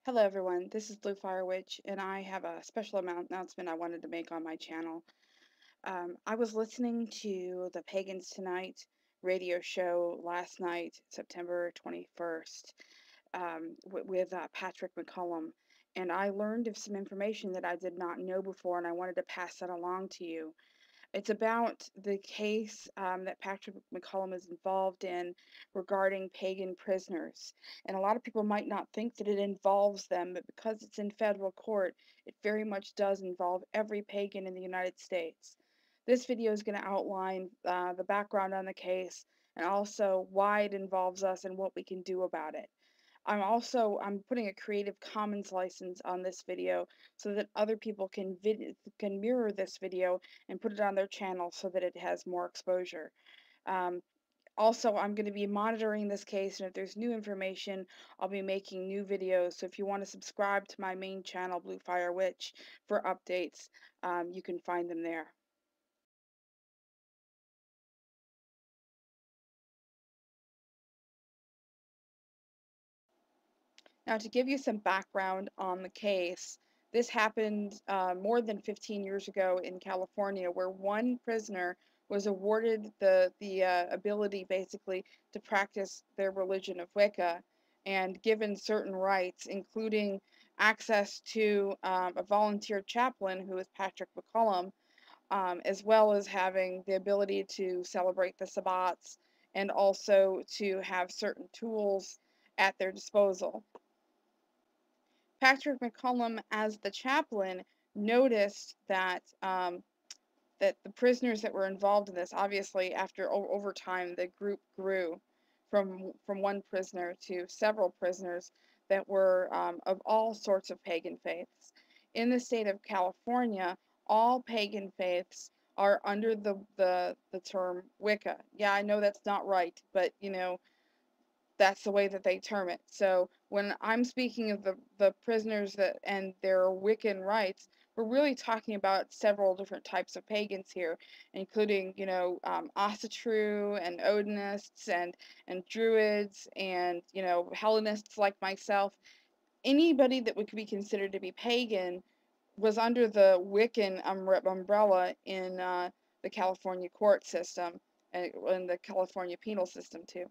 Hello everyone, this is Bluefire Witch, and I have a special announcement I wanted to make on my channel. I was listening to the Pagans Tonight radio show last night, September 21st, with Patrick McCollum, and I learned of some information that I did not know before, and I wanted to pass that along to you. It's about the case that Patrick McCollum is involved in regarding pagan prisoners. And a lot of people might not think that it involves them, but because it's in federal court, it very much does involve every pagan in the United States. This video is going to outline the background on the case and also why it involves us and what we can do about it. I'm putting a Creative Commons license on this video so that other people can mirror this video and put it on their channel so that it has more exposure. Also, I'm going to be monitoring this case, and if there's new information, I'll be making new videos. So if you want to subscribe to my main channel, Bluefire Witch, for updates, you can find them there. Now, to give you some background on the case, this happened more than 15 years ago in California, where one prisoner was awarded the ability, basically, to practice their religion of Wicca, and given certain rights, including access to a volunteer chaplain, who is Patrick McCollum, as well as having the ability to celebrate the Sabbats and also to have certain tools at their disposal. Patrick McCollum, as the chaplain, noticed that that the prisoners that were involved in this, obviously, over time, the group grew from one prisoner to several prisoners that were of all sorts of pagan faiths. In the state of California, all pagan faiths are under the term Wicca. Yeah, I know that's not right, but that's the way that they term it. So when I'm speaking of the prisoners and their Wiccan rights, we're really talking about several different types of pagans here, including, Asatru and Odinists and Druids and, Hellenists like myself. Anybody that would be considered to be pagan was under the Wiccan umbrella in the California court system and in the California penal system too.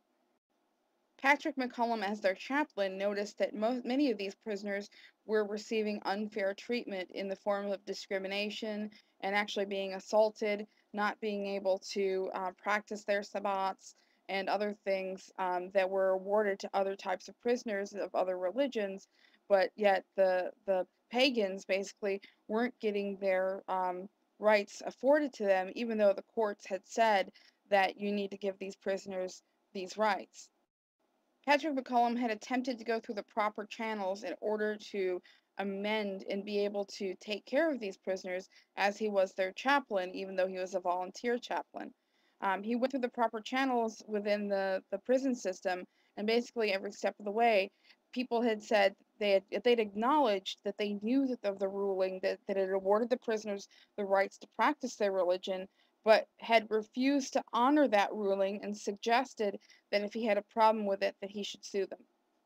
Patrick McCollum, as their chaplain, noticed that many of these prisoners were receiving unfair treatment in the form of discrimination and actually being assaulted, not being able to practice their sabbats and other things that were awarded to other types of prisoners of other religions, but yet the pagans basically weren't getting their rights afforded to them, even though the courts had said that you need to give these prisoners these rights. Patrick McCollum had attempted to go through the proper channels in order to amend and be able to take care of these prisoners, as he was their chaplain, even though he was a volunteer chaplain. He went through the proper channels within the prison system, and basically every step of the way, people had said they'd acknowledged that they knew that of the ruling that it awarded the prisoners the rights to practice their religion, but had refused to honor that ruling and suggested that if he had a problem with it, that he should sue them.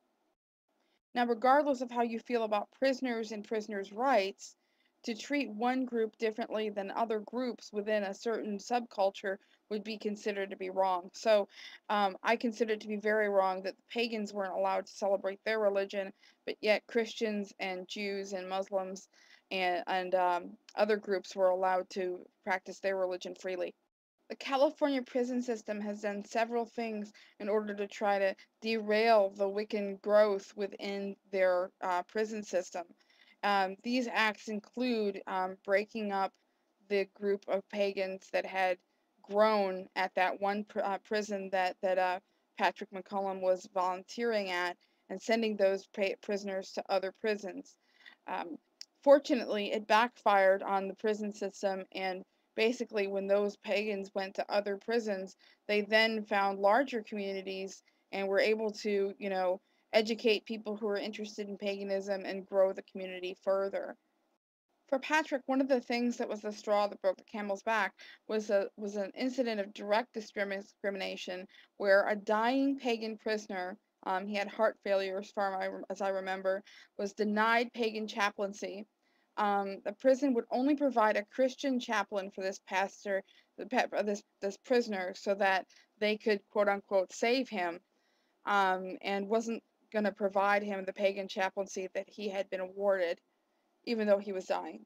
Now, regardless of how you feel about prisoners and prisoners' rights, to treat one group differently than other groups within a certain subculture would be considered to be wrong. So I consider it to be very wrong that the pagans weren't allowed to celebrate their religion, but yet Christians and Jews and Muslims and other groups were allowed to practice their religion freely. The California prison system has done several things in order to try to derail the Wiccan growth within their prison system. These acts include breaking up the group of pagans that had grown at that one prison that Patrick McCollum was volunteering at, and sending those prisoners to other prisons. Um, Fortunately, it backfired on the prison system, and basically when those pagans went to other prisons, they then found larger communities and were able to, educate people who are interested in paganism and grow the community further. For Patrick, one of the things that was the straw that broke the camel's back was an incident of direct discrimination where a dying pagan prisoner he had heart failure as far as I remember, was denied pagan chaplaincy. The prison would only provide a Christian chaplain for this pastor, this prisoner, so that they could quote unquote save him, and wasn't going to provide him the pagan chaplaincy that he had been awarded, even though he was dying.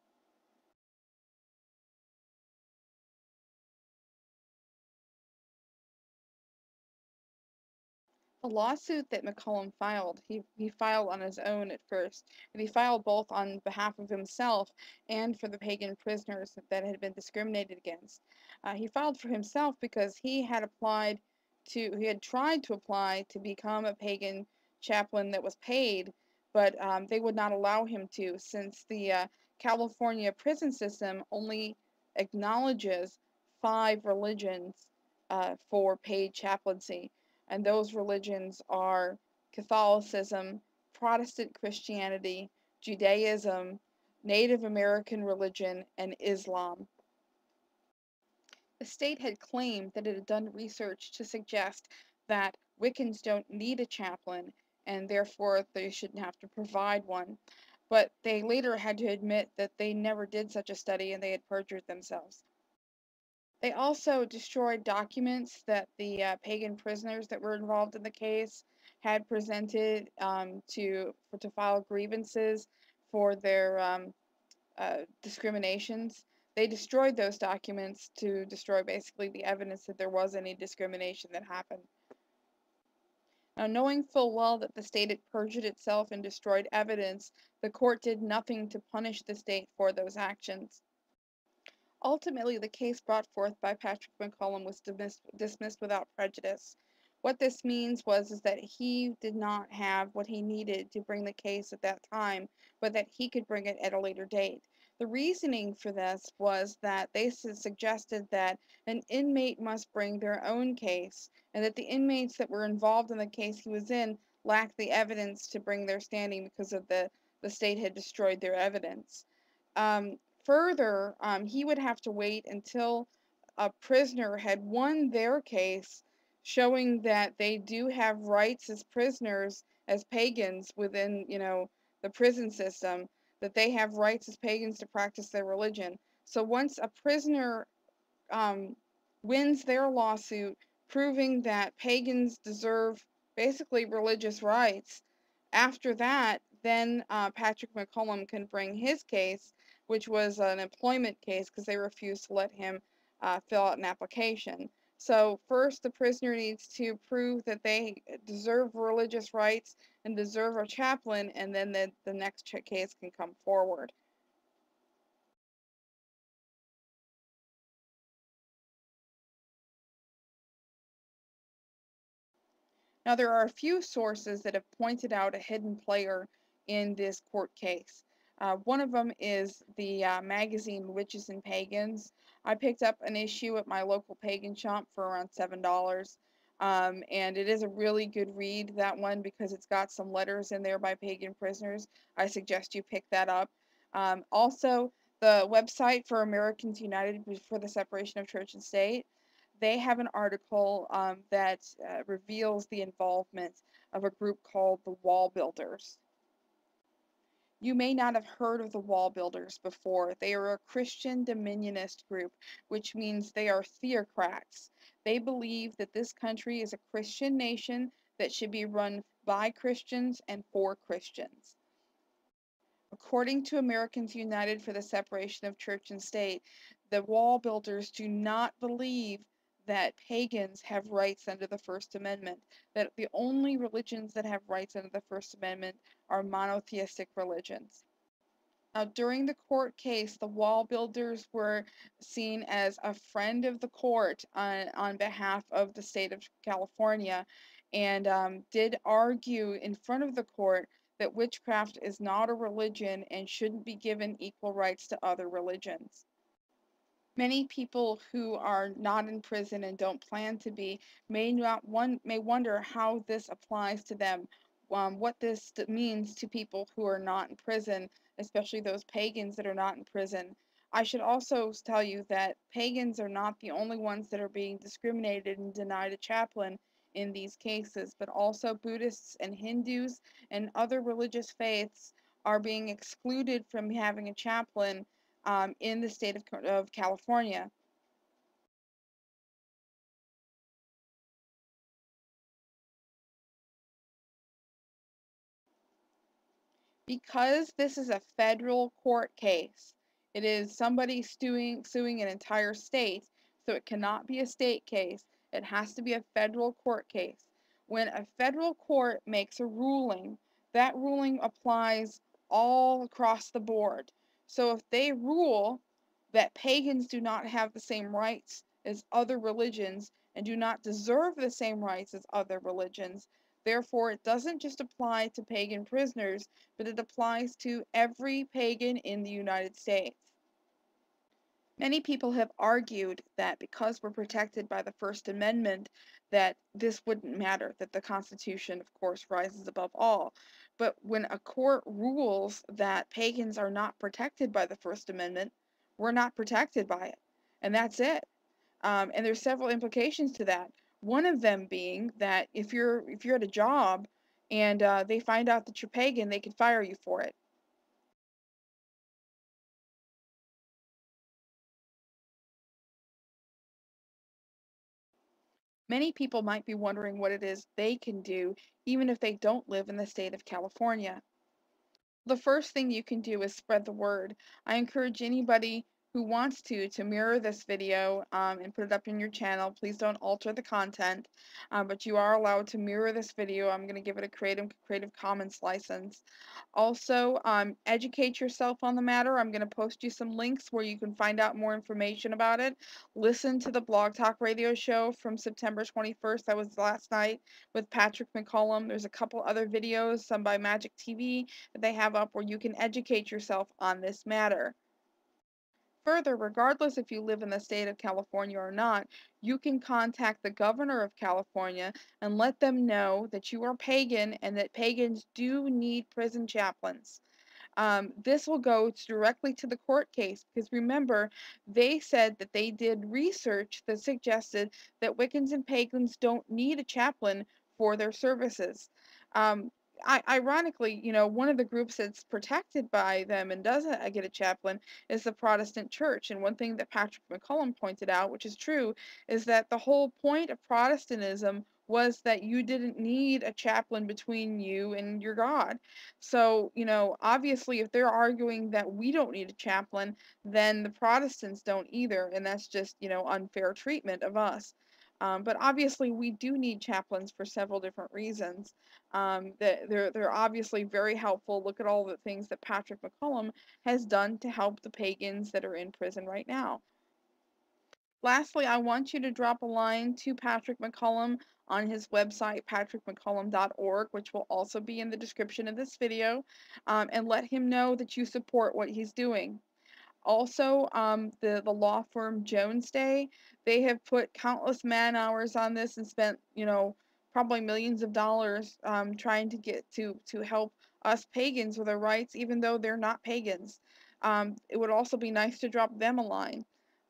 The lawsuit that McCollum filed, he filed on his own at first, and he filed both on behalf of himself and for the pagan prisoners that had been discriminated against. He filed for himself because he had tried to apply to become a pagan chaplain that was paid, but they would not allow him to, since the California prison system only acknowledges 5 religions for paid chaplaincy, and those religions are Catholicism, Protestant Christianity, Judaism, Native American religion, and Islam. The state had claimed that it had done research to suggest that Wiccans don't need a chaplain, and therefore they shouldn't have to provide one. But they later had to admit that they never did such a study and they had perjured themselves. They also destroyed documents that the pagan prisoners that were involved in the case had presented to file grievances for their discriminations. They destroyed those documents to destroy basically the evidence that there was any discrimination that happened. Now, knowing full well that the state had perjured itself and destroyed evidence, the court did nothing to punish the state for those actions. Ultimately, the case brought forth by Patrick McCollum was dismissed without prejudice. What this means is that he did not have what he needed to bring the case at that time, but that he could bring it at a later date. The reasoning for this was that they suggested that an inmate must bring their own case, and that the inmates that were involved in the case he was in lacked the evidence to bring their standing because of the state had destroyed their evidence. Further, he would have to wait until a prisoner had won their case, showing that they do have rights as prisoners, as pagans within, the prison system, that they have rights as pagans to practice their religion. So once a prisoner wins their lawsuit, proving that pagans deserve basically religious rights, after that, then Patrick McCollum can bring his case, which was an employment case because they refused to let him fill out an application. So first, the prisoner needs to prove that they deserve religious rights and deserve a chaplain, and then the next case can come forward. Now, there are a few sources that have pointed out a hidden player in this court case. One of them is the magazine Witches and Pagans. I picked up an issue at my local pagan shop for around $7. And it is a really good read, that one, because it's got some letters in there by pagan prisoners. I suggest you pick that up. Also, the website for Americans United for the Separation of Church and State, they have an article that reveals the involvement of a group called the Wall Builders. You may not have heard of the Wall Builders before. They are a Christian dominionist group, which means they are theocrats. They believe that this country is a Christian nation that should be run by Christians and for Christians. According to Americans United for the Separation of Church and State, the Wall Builders do not believe that pagans have rights under the First Amendment, that the only religions that have rights under the First Amendment are monotheistic religions. Now, during the court case, the Wall Builders were seen as a friend of the court on behalf of the state of California, and did argue in front of the court that witchcraft is not a religion and shouldn't be given equal rights to other religions. Many people who are not in prison and don't plan to be may wonder how this applies to them, what this means to people who are not in prison, especially those pagans that are not in prison. I should also tell you that pagans are not the only ones that are being discriminated and denied a chaplain. in these cases, but also Buddhists and Hindus and other religious faiths are being excluded from having a chaplain in the state of California. Because this is a federal court case, it is somebody suing an entire state, so it cannot be a state case. It has to be a federal court case. When a federal court makes a ruling, that ruling applies all across the board. So if they rule that pagans do not have the same rights as other religions and do not deserve the same rights as other religions, therefore it doesn't just apply to pagan prisoners, but it applies to every pagan in the United States. Many people have argued that because we're protected by the First Amendment, that this wouldn't matter, that the Constitution, of course, rises above all. But when a court rules that pagans are not protected by the First Amendment, we're not protected by it. And that's it. And there's several implications to that. One of them being that if you're at a job and they find out that you're pagan, they could fire you for it. Many people might be wondering what it is they can do, even if they don't live in the state of California. The first thing you can do is spread the word. I encourage anybody who wants to mirror this video and put it up in your channel. Please don't alter the content, but you are allowed to mirror this video. I'm going to give it a Creative Commons license. Also, educate yourself on the matter. I'm going to post you some links where you can find out more information about it. Listen to the Blog Talk Radio show from September 21st. That was last night with Patrick McCollum. There's a couple other videos, some by Magic TV, that they have up where you can educate yourself on this matter. Further, regardless if you live in the state of California or not, you can contact the governor of California and let them know that you are pagan and that pagans do need prison chaplains. This will go directly to the court case because remember, they said that they did research that suggested that Wiccans and pagans don't need a chaplain for their services. Um, Ironically, one of the groups that's protected by them and doesn't get a chaplain is the Protestant Church. And one thing that Patrick McCollum pointed out, which is true, is that the whole point of Protestantism was that you didn't need a chaplain between you and your God. So, obviously, if they're arguing that we don't need a chaplain, then the Protestants don't either. And that's just, unfair treatment of us. But obviously, we do need chaplains for several different reasons. They're obviously very helpful. Look at all the things that Patrick McCollum has done to help the pagans that are in prison right now. Lastly, I want you to drop a line to Patrick McCollum on his website, patrickmccollum.org, which will also be in the description of this video, and let him know that you support what he's doing. Also, the law firm Jones Day, they have put countless man hours on this and spent, probably millions of dollars trying to get to help us pagans with our rights, even though they're not pagans. It would also be nice to drop them a line.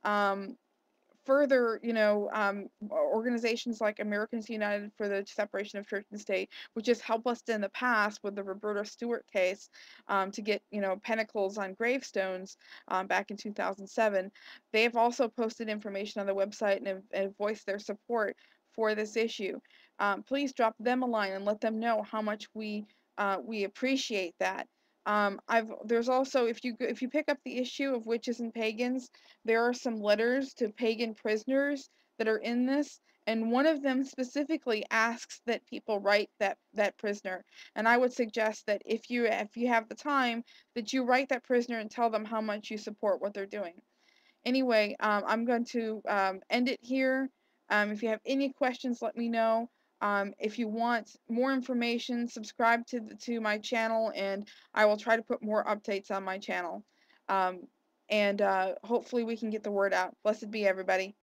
Further, organizations like Americans United for the Separation of Church and State, which has helped us in the past with the Roberta Stewart case to get, pentacles on gravestones back in 2007. They have also posted information on the website and have voiced their support for this issue. Please drop them a line and let them know how much we appreciate that. There's also, if you pick up the issue of Witches and Pagans, there are some letters to pagan prisoners that are in this, and one of them specifically asks that people write that prisoner. And I would suggest that if you have the time, that you write that prisoner and tell them how much you support what they're doing. Anyway, I'm going to end it here. If you have any questions, let me know. If you want more information, subscribe to my channel, and I will try to put more updates on my channel. And hopefully we can get the word out. Blessed be everybody.